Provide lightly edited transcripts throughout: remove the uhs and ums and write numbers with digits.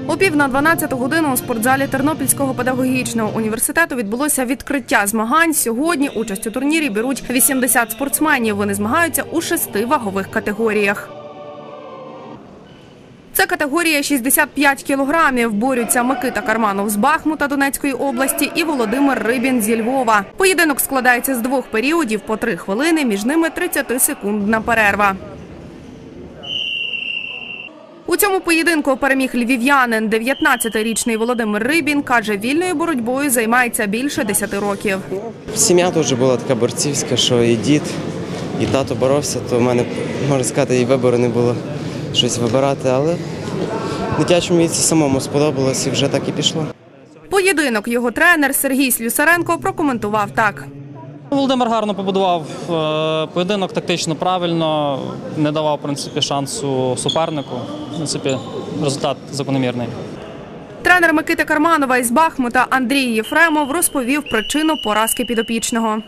О 11:45 у спортзалі Тернопільського педагогічного університету відбулося відкриття змагань. Сьогодні участь у турнірі беруть 80 спортсменів. Вони змагаються у 6 вагових категоріях. Це категорія 65 кілограмів. Борються Микита Карманов з Бахмута Донецької області і Володимир Рибін зі Львова. Поєдинок складається з 2 періодів по 3 хвилини, між ними 30-секундна перерва. У цьому поєдинку переміг львів'янин. 19-річний Володимир Рибін, каже, вільною боротьбою займається більше 10 років. Сім'я теж була така борцівська, що і дід, і тато боровся, то в мене, можна сказати, і вибору не було щось вибирати, але в дитячому віці самому сподобалось і вже так і пішло. Поєдинок його тренер Сергій Слюсаренко прокоментував так. Володимир гарно побудував поєдинок, тактично правильно, не давав, в принципі, шансу супернику. В принципі, результат закономірний. Тренер Микити Карманова із Бахмута Андрій Єфремов розповів причину поразки підопічного.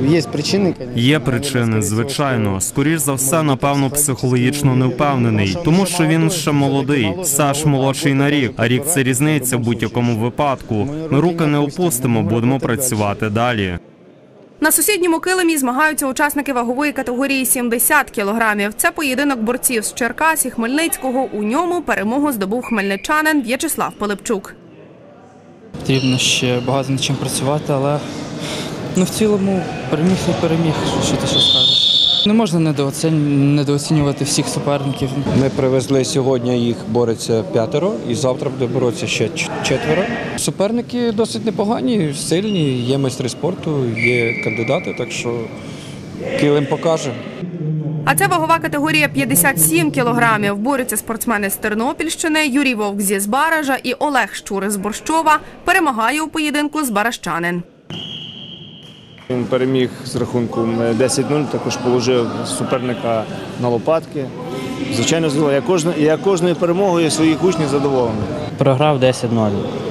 Є причини, звичайно. Скоріш за все, напевно, психологічно невпевнений, тому що він ще молодий. Саш молодший на рік, а рік – це різниця в будь-якому випадку. Ми руки не опустимо, будемо працювати далі. На сусідньому килимі змагаються учасники вагової категорії 70 кілограмів. Це поєдинок борців з Черкас і Хмельницького. У ньому перемогу здобув хмельничанин В'ячеслав Пилипчук. Потрібно ще багато над чим працювати, але в цілому переміг і переміг, що ти ще скажеш. Не можна недооцінювати всіх суперників. Ми привезли сьогодні, їх бореться 5 і завтра буде боротися ще 4. Суперники досить непогані, сильні, є майстри спорту, є кандидати, так що килим покаже. А це вагова категорія 57 кілограмів. Борються спортсмени з Тернопільщини, Юрій Вовк зі Збаража і Олег Щур з Борщова. Перемагає у поєдинку збаражчанин. Він переміг з рахунком 10-0, також положив суперника на лопатки. Звичайно, я кожною перемогою своїх учнів задоволений. Програв 10-0.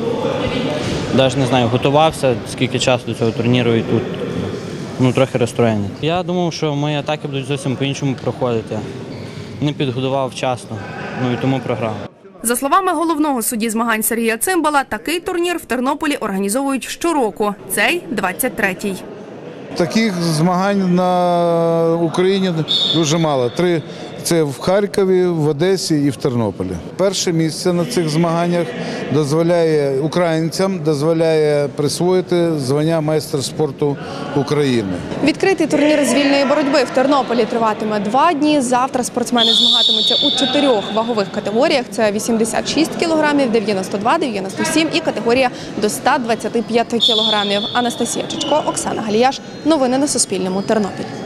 Навіть не знаю, готувався, скільки часу до цього турніру і тут трохи розстроєний. Я думав, що мої атаки будуть зовсім по-іншому проходити. Не підготував вчасно, і тому програв. За словами головного судді змагань Сергія Цимбала, такий турнір в Тернополі організовують щороку. Цей – 23-й. Таких змагань на Україні дуже мало. 3 – це в Харкові, в Одесі і в Тернополі. Перше місце на цих змаганнях дозволяє українцям, присвоїти звання майстра спорту України. Відкритий турнір з вільної боротьби в Тернополі триватиме 2 дні. Завтра спортсмени змагатимуться у 4 вагових категоріях. Це 86 кілограмів, 92, 97 і категорія до 125 кілограмів. Анастасія Чичко, Оксана Галіяш. Новини на Суспільному. Тернопіль.